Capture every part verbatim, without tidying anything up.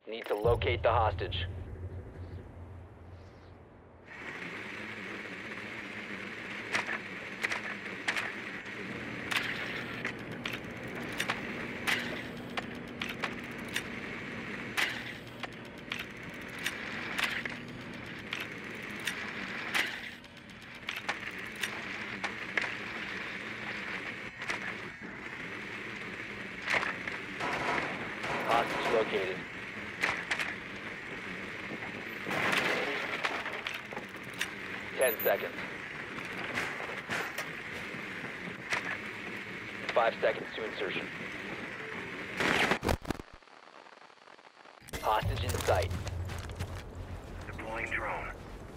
Need to locate the hostage. Hostage located. Ten seconds. Five seconds to insertion. Hostage in sight. Deploying drone.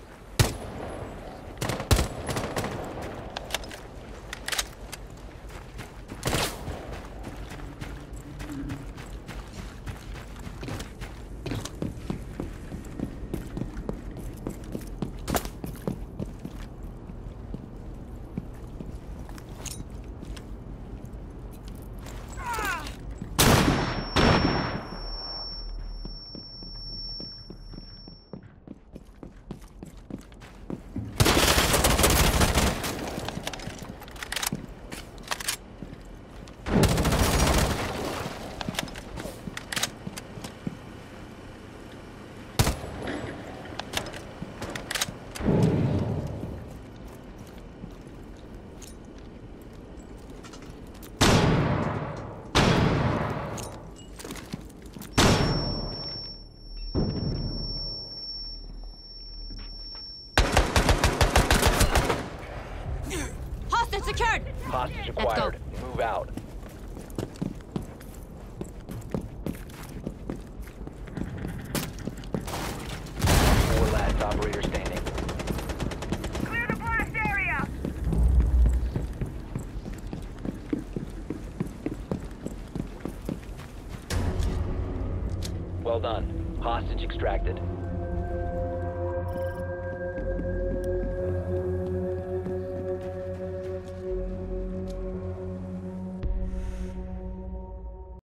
Secured! Hostage acquired. Move out. Four last operator standing. Clear the blast area! Well done. Hostage extracted.